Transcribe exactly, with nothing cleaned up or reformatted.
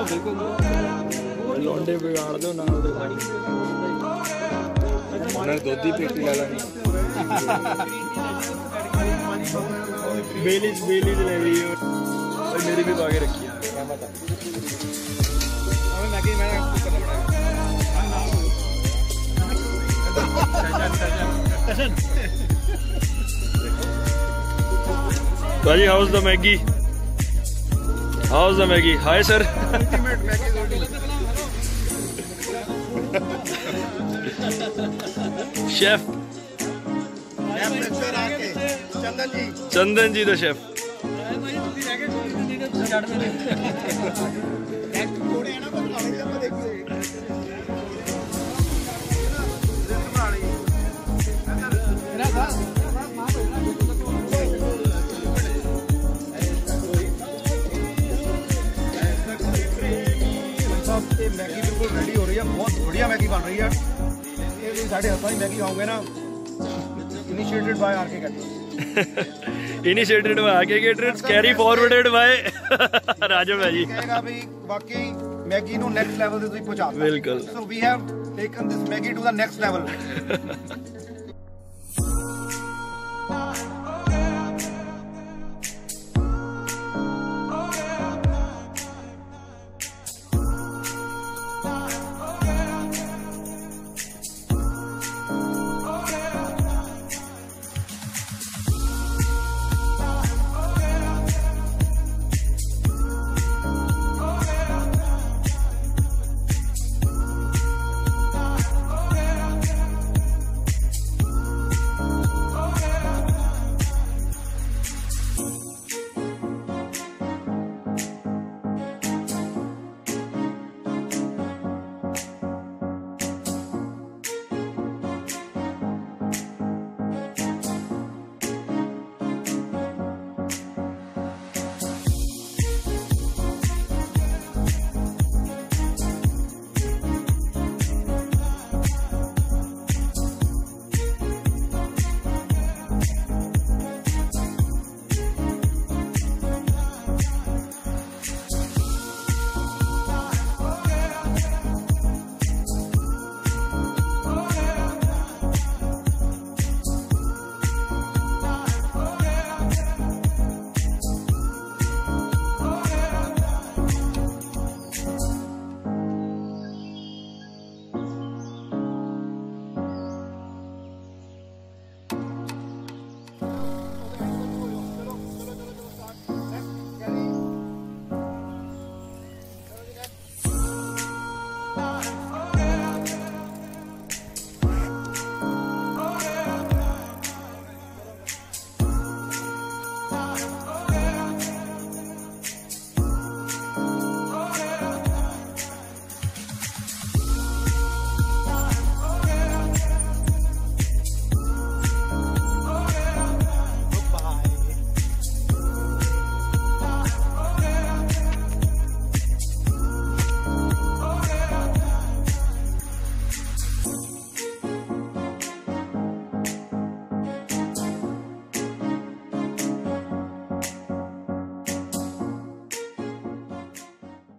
लौंडे बिगाड़ दो ना दुध ही पेटी ला लेनी बेली बेली ले रही है और मेरी भी बागे रखी है क्या बता मैगी मैं भाजी house the Maggi house the Maggi hi sir chef Chandan ji Chandan ji the chef Maggi बिल्कुल रेडी हो रही है, बहुत बढ़िया मैगी बन रही है। ये साढ़े हफ्ता ही मैगी खाओगे ना। Initiated by RK caterers initiated by RK caterers carry forwarded by Rajan भाई कहेगा भाई वाकई मैगी नु नेक्स्ट लेवल ते तुसी पहुंचा। बिल्कुल। So we have taken this Maggi to the next level.